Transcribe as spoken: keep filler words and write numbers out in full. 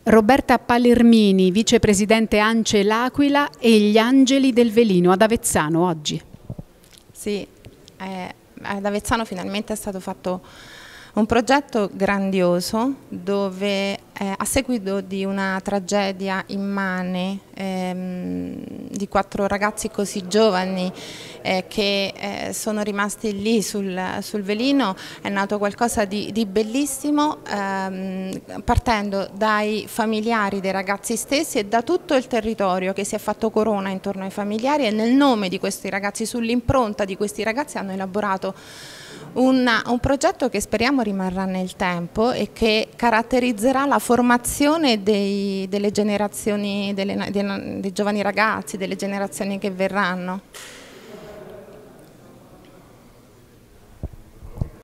Roberta Palermini, vicepresidente ANCE L'Aquila e gli Angeli del Velino ad Avezzano oggi. Sì, eh, ad Avezzano finalmente è stato fatto un progetto grandioso dove eh, a seguito di una tragedia immane ehm, di quattro ragazzi così giovani eh, che eh, sono rimasti lì sul, sul Velino è nato qualcosa di, di bellissimo ehm, partendo dai familiari dei ragazzi stessi e da tutto il territorio che si è fatto corona intorno ai familiari, e nel nome di questi ragazzi, sull'impronta di questi ragazzi, hanno elaborato Una, un progetto che speriamo rimarrà nel tempo e che caratterizzerà la formazione dei, delle generazioni, delle, dei, dei giovani ragazzi, delle generazioni che verranno.